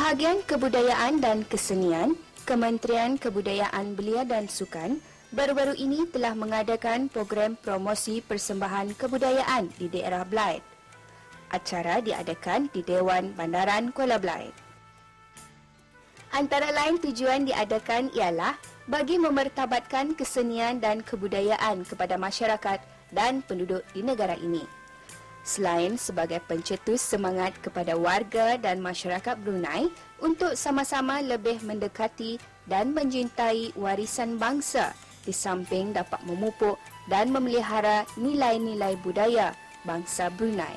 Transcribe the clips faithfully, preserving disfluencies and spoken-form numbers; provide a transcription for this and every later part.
Bahagian Kebudayaan dan Kesenian, Kementerian Kebudayaan Belia dan Sukan baru-baru ini telah mengadakan program promosi persembahan kebudayaan di daerah Blyth. Acara diadakan di Dewan Bandaran Kuala Blyth. Antara lain tujuan diadakan ialah bagi memertabatkan kesenian dan kebudayaan kepada masyarakat dan penduduk di negara ini. Selain sebagai pencetus semangat kepada warga dan masyarakat Brunei untuk sama-sama lebih mendekati dan mencintai warisan bangsa di samping dapat memupuk dan memelihara nilai-nilai budaya bangsa Brunei.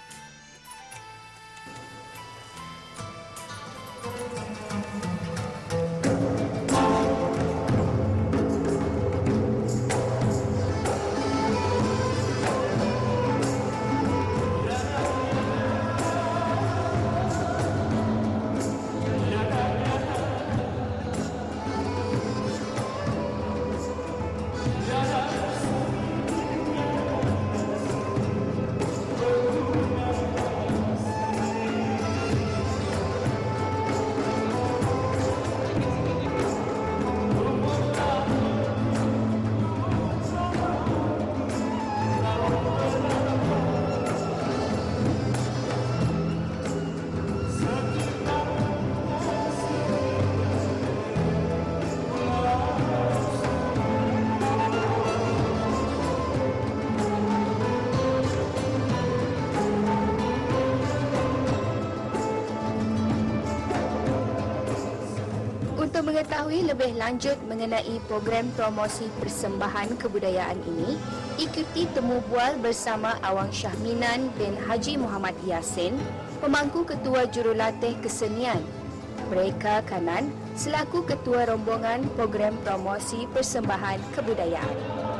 Untuk mengetahui lebih lanjut mengenai program promosi persembahan kebudayaan ini, ikuti temu bual bersama Awang Syahminan bin Haji Muhammad Yassin, pemangku Ketua Jurulatih Kesenian, Mereka Kanan, selaku Ketua Rombongan Program Promosi Persembahan Kebudayaan.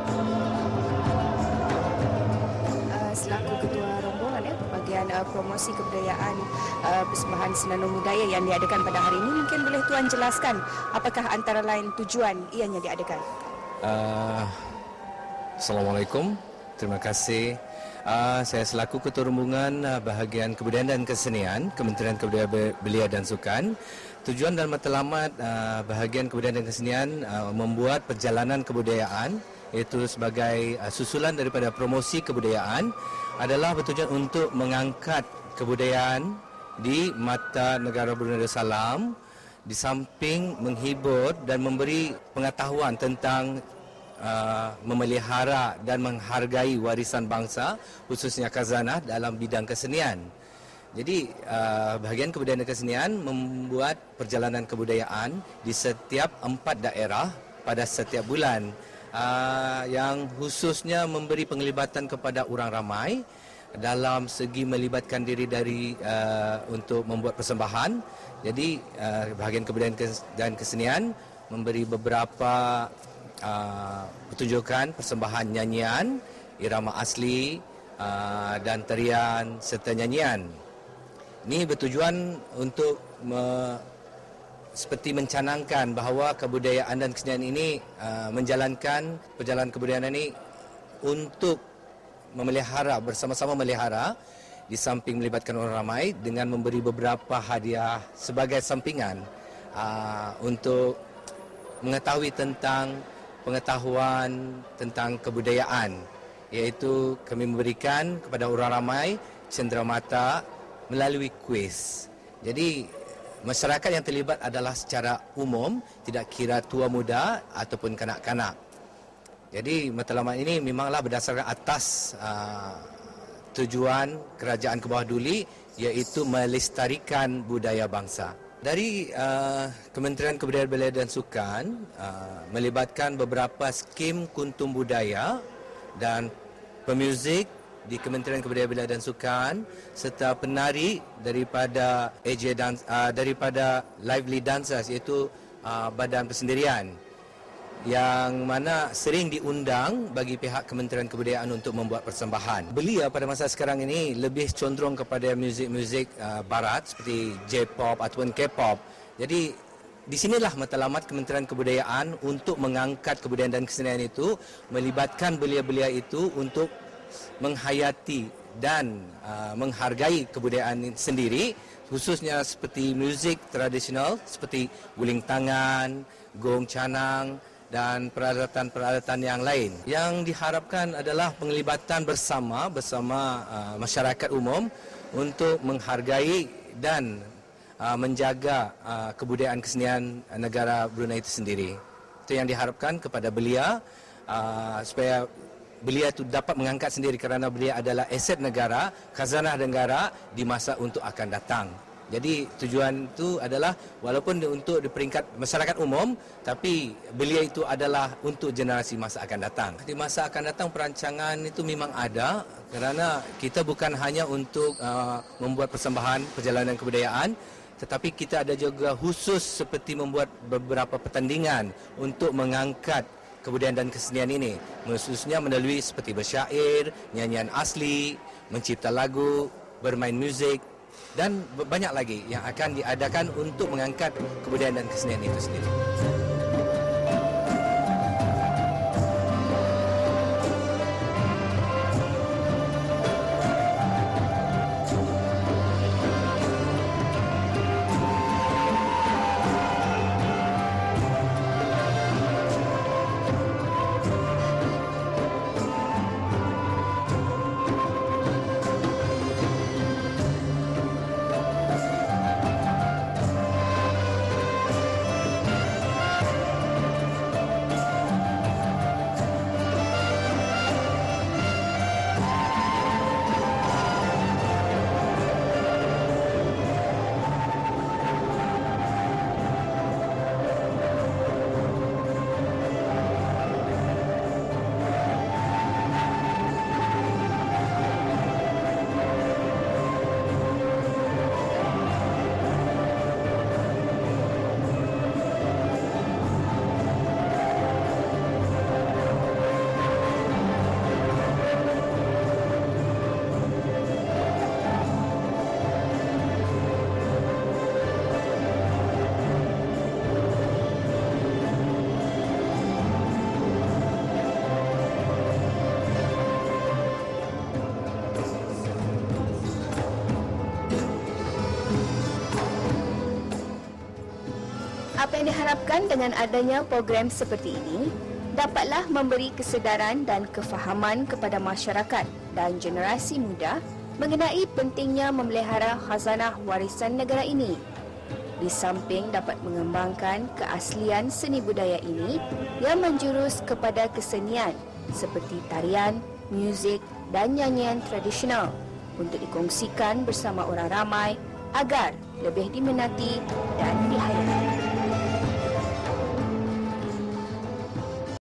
Uh, selaku Ketua Rombongan ya, bagian uh, promosi kebudayaan uh, persembahan senandung budaya yang diadakan pada hari ini, mungkin boleh Tuan jelaskan apakah antara lain tujuan ianya diadakan? Uh, Assalamualaikum, terima kasih. Uh, saya selaku Ketua Rombongan uh, Bahagian Kebudayaan dan Kesenian, Kementerian Kebudayaan Belia dan Sukan. Tujuan dan matlamat uh, Bahagian Kebudayaan dan Kesenian uh, membuat perjalanan kebudayaan, iaitu sebagai uh, susulan daripada promosi kebudayaan, adalah bertujuan untuk mengangkat kebudayaan di mata negara Brunei Darussalam, di samping menghibur dan memberi pengetahuan tentang uh, memelihara dan menghargai warisan bangsa, khususnya khazanah dalam bidang kesenian. Jadi uh, bahagian kebudayaan dan kesenian membuat perjalanan kebudayaan di setiap empat daerah pada setiap bulan, uh, yang khususnya memberi penglibatan kepada orang ramai dalam segi melibatkan diri dari uh, untuk membuat persembahan. Jadi uh, bahagian kebudayaan dan kesenian memberi beberapa uh, pertunjukan persembahan nyanyian, irama asli uh, dan tarian serta nyanyian. Ini bertujuan untuk me, seperti mencanangkan bahawa kebudayaan dan kesenian ini uh, menjalankan perjalanan kebudayaan ini untuk memelihara, bersama-sama memelihara, di samping melibatkan orang ramai dengan memberi beberapa hadiah sebagai sampingan uh, untuk mengetahui tentang pengetahuan tentang kebudayaan, iaitu kami memberikan kepada orang ramai cenderamata melalui kuis. Jadi masyarakat yang terlibat adalah secara umum, tidak kira tua muda ataupun kanak-kanak. Jadi matlamat ini memanglah berdasarkan atas uh, tujuan Kerajaan Ke Bawah Duli, iaitu melestarikan budaya bangsa. Dari uh, Kementerian Kebudayaan Belia dan Sukan uh, melibatkan beberapa skim kuntum budaya dan pemuzik di Kementerian Kebudayaan Belia dan Sukan, serta penari daripada A J Dance, uh, daripada Lively Dancers, iaitu uh, badan persendirian, yang mana sering diundang bagi pihak Kementerian Kebudayaan untuk membuat persembahan. Belia pada masa sekarang ini lebih condong kepada muzik-muzik uh, barat seperti J-pop ataupun K-pop. Jadi di sinilah matlamat Kementerian Kebudayaan untuk mengangkat kebudayaan dan kesenian itu, melibatkan belia-belia itu untuk menghayati dan uh, menghargai kebudayaan sendiri, khususnya seperti muzik tradisional seperti guling tangan, gong canang dan peralatan-peralatan yang lain. Yang diharapkan adalah penglibatan bersama bersama uh, masyarakat umum untuk menghargai dan uh, menjaga uh, kebudayaan kesenian negara Brunei itu sendiri. Itu yang diharapkan kepada belia uh, supaya belia itu dapat mengangkat sendiri kerana belia adalah aset negara, khazanah negara di masa untuk akan datang. Jadi tujuan itu adalah walaupun untuk di peringkat masyarakat umum, tapi belia itu adalah untuk generasi masa akan datang. Di masa akan datang perancangan itu memang ada kerana kita bukan hanya untuk uh, membuat persembahan perjalanan kebudayaan, tetapi kita ada juga khusus seperti membuat beberapa pertandingan untuk mengangkat kebudayaan dan kesenian ini, khususnya melalui seperti bersyair, nyanyian asli, mencipta lagu, bermain muzik dan banyak lagi yang akan diadakan untuk mengangkat kebudayaan dan kesenian itu sendiri. Apa yang diharapkan dengan adanya program seperti ini dapatlah memberi kesedaran dan kefahaman kepada masyarakat dan generasi muda mengenai pentingnya memelihara khazanah warisan negara ini. Di samping dapat mengembangkan keaslian seni budaya ini yang menjurus kepada kesenian seperti tarian, muzik dan nyanyian tradisional untuk dikongsikan bersama orang ramai agar lebih diminati dan dihayati.